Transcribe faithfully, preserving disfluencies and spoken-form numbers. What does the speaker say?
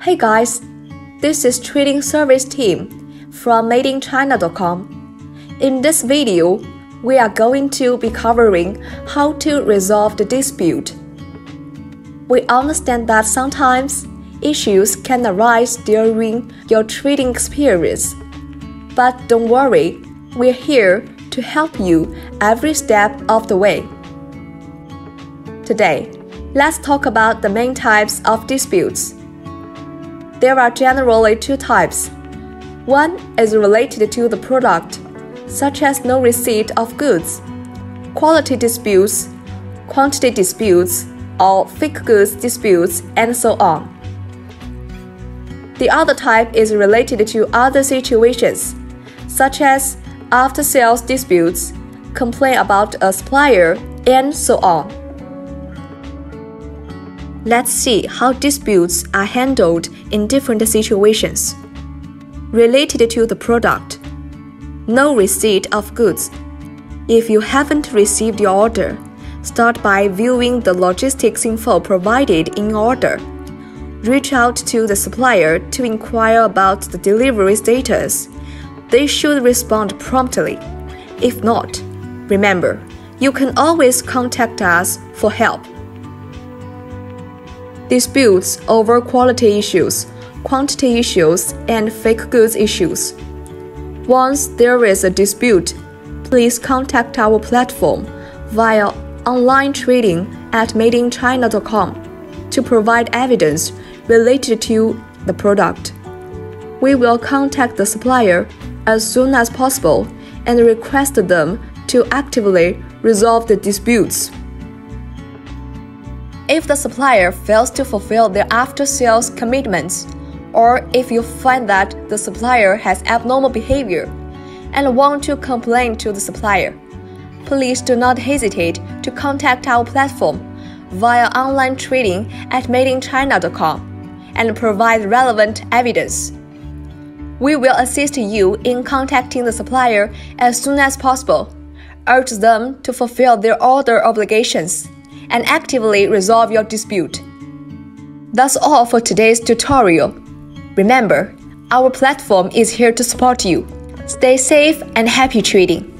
Hey guys, this is Trading Service Team from made in china dot com. In this video, we are going to be covering how to resolve the dispute. We understand that sometimes issues can arise during your trading experience, but don't worry, we're here to help you every step of the way. Today, let's talk about the main types of disputes. There are generally two types. One is related to the product, such as no receipt of goods, quality disputes, quantity disputes, or fake goods disputes, and so on. The other type is related to other situations, such as after-sales disputes, complaint about a supplier, and so on. Let's see how disputes are handled in different situations. Related to the product. No receipt of goods. If you haven't received your order, start by viewing the logistics info provided in order. Reach out to the supplier to inquire about the delivery status. They should respond promptly. If not, remember, you can always contact us for help. Disputes over quality issues, quantity issues, and fake goods issues. Once there is a dispute, please contact our platform via online trading at made in china dot com to provide evidence related to the product. We will contact the supplier as soon as possible and request them to actively resolve the disputes. If the supplier fails to fulfill their after-sales commitments, or if you find that the supplier has abnormal behavior and want to complain to the supplier, please do not hesitate to contact our platform via online trading at made in china dot com and provide relevant evidence. We will assist you in contacting the supplier as soon as possible, urge them to fulfill their order obligations, and actively resolve your dispute. That's all for today's tutorial. Remember, our platform is here to support you. Stay safe and happy trading!